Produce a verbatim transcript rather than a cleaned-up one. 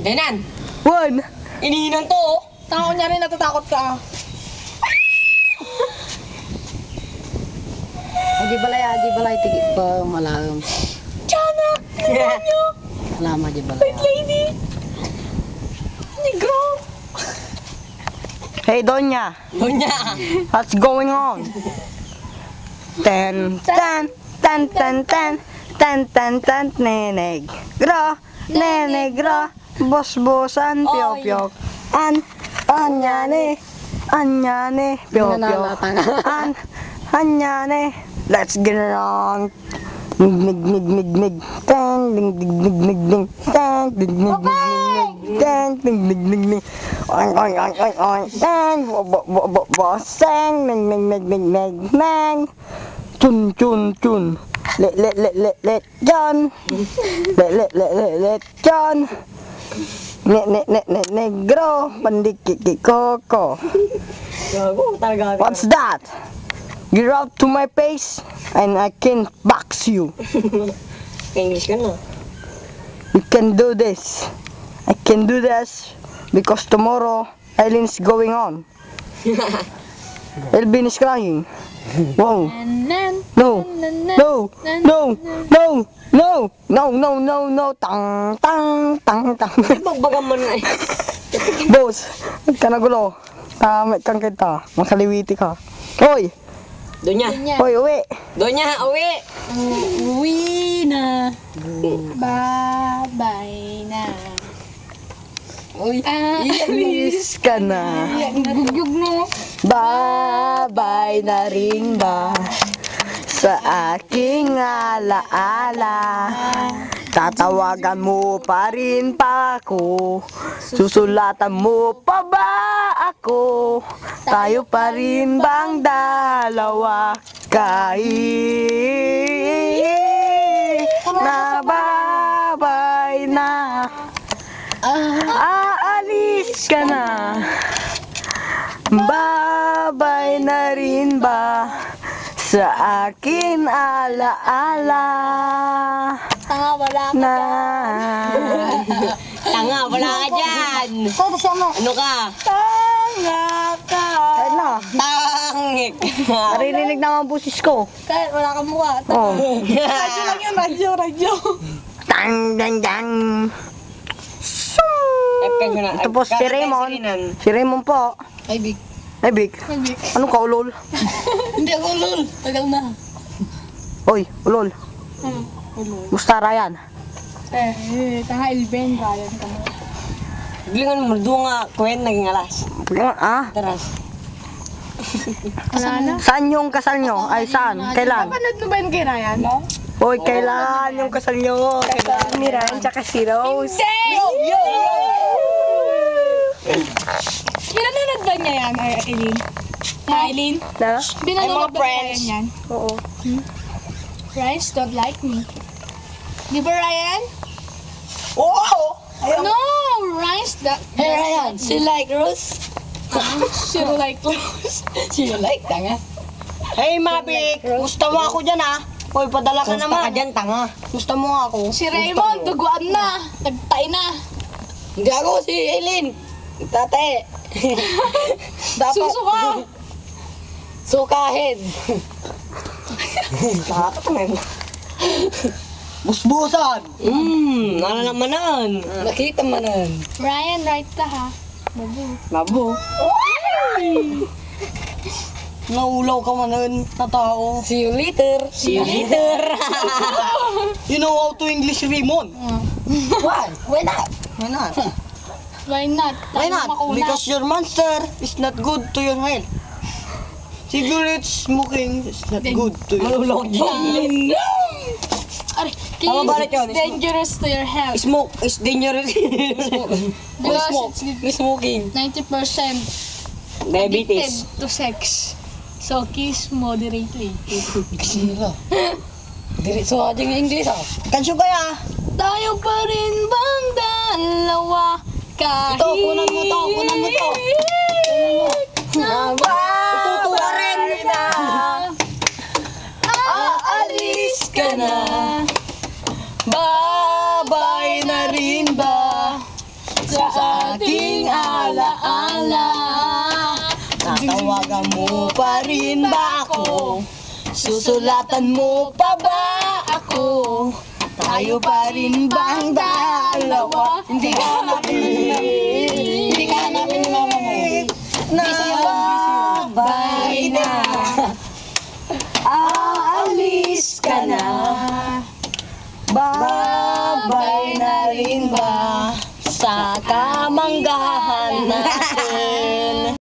Hinan! One! Inihinan to oh! Tao niya rin, natatakot ka. Aji balay, aji balay, tigit pa malam. Tiyanak! Demonyo! Lama aji balay. White lady! Negro! Hey Donya, Donya! what's going on? Ten, ten, ten, ten, ten, ten, ten, ten, nenegro, nenegro, bos-bosan, piok-piok, an, anyane, anyane, piok-piok, an, anyane, let's get it on. Nig, nig, nig, nig, tang, nig, nig, nig, nig, nig, tang, nig, nig, nig, nig, nig, tang, nig, nig, nig, nig, oing, oing, oing, oing, oing, tang, bo, bo, bo, bo, bo, sang, nig, nig, nig, nig, nig, nang, chun, chun, chun, let, let, let, let, let, John, let, let, let, let, let, John, ne, ne, ne, ne, negro, pandikiki, koko. Gago talaga. What's that? You're out to my face and I can box you. English ka na. You can do this. I can do this because tomorrow Eileen's going on. Elvin is crying. Whoa. No. No. No. No. No. No. No. No. No. Tang. Tang. Tang. Tang. Bagbagan mo na eh. Boss, huwag ka na gulo. Tamit kang kita. Makaliwiti ka. Hoy. Donya! Hoy, uwi. Donya, uwi! Uwi na. Bye-bye na. Uy! Alis ka na. Gugyug na. Babay na rin ba sa aking alaala? Tatawagan mo pa rin pa ako, susulatan mo pa ba ako? Tayo pa rin bang dalawa kahit nababay na? Aalis ka na. Babay na rin ba sa akin alaala Tanga, wala ka na? Tanga, wala ka dyan! Saan siya mo? Ano ka? Tanga ka. Kahit na, Tangik! naririnig naman busis ko. Kahit wala kang mukha. Oh. Radyo lang yun, radyo, radyo. Tang, dang, dang. Ito po si Raymond. Si Raymond po. Ay, big. Ay, Vic. Ay, big. Anong ka, ulol? Hindi ako ulol. Tagal na. Oy, ulol. Hmm, ulol. Musta, Ryan? Eh, eh, tanga Elben, Ryan ka mo. Biglingan mo, doon nga, Kwen, naging alas. Ah, Taras. Wala na. saan yung kasal nyo? Ay, saan? Kailan? Napanood mo ba yun kay Ryan? Hoy, kailan yung kasal nyo? Kailan ni Ryan tsaka si Rose? Yo, yo, yo! Pinanonood ba niya yan, ay, Eileen? Na, Eileen? Na? Pinanonood Ay, mga ba niya friends. yan? Oo. Rice don't like me. Di ba, Ryan? Oh! No, Rice that... Hey Ryan, she like Rose? She like Rose. She like tanga? Hey Mavik, gusto mo ako dyan ah? Hoy, padala ka naman. Gusto ka dyan, tanga. Gusto mo ako? Si Raymond, duguan na. Nagtay na. Hindi ako, si Eileen. Tate. Dapat. Susuka. Sukahin. Nakakatamin. Busbusan. Hmm, nalalaman. Nakita manan. Ryan, right ka ha. Babu. Mabu. Naulaw ka manan na tao. See you later. See you later. You know how to English Raymond? Why? Why not? Why not? Why not? Why Tayo not? makunat. Because your monster is not good to your health. Cigarette smoking is not good to your health. Aray, Tama ba ulit yun? it's dangerous to your health. Smoke is dangerous. Because Smoke. it's Smoking. ninety percent Diabetes. addicted to sex. So kiss moderately. Diretso aja ng English ah. Kansyo kaya? Tayo pa rin bang dalawa kahit... Ito, kunan mo to, kunan mo to. Tutuwa rin na. Aalis ka na. Babay na rin ba sa ating alaala. Tatawagan mo pa rin ba ako? Susulatan mo pa ba ako? Tayo pa rin bang dalawa? Hindi ka namin, hindi ka namin ni mama mo. Nababay na, aalis ka na. Babay na rin ba sa kamanggahan natin?